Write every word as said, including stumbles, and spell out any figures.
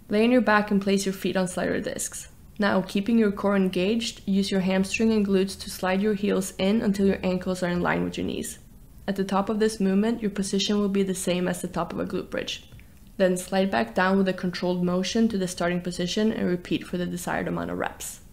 Lay on your back and place your feet on slider discs. Now, keeping your core engaged, use your hamstring and glutes to slide your heels in until your ankles are in line with your knees. At the top of this movement, your position will be the same as the top of a glute bridge. Then slide back down with a controlled motion to the starting position and repeat for the desired amount of reps.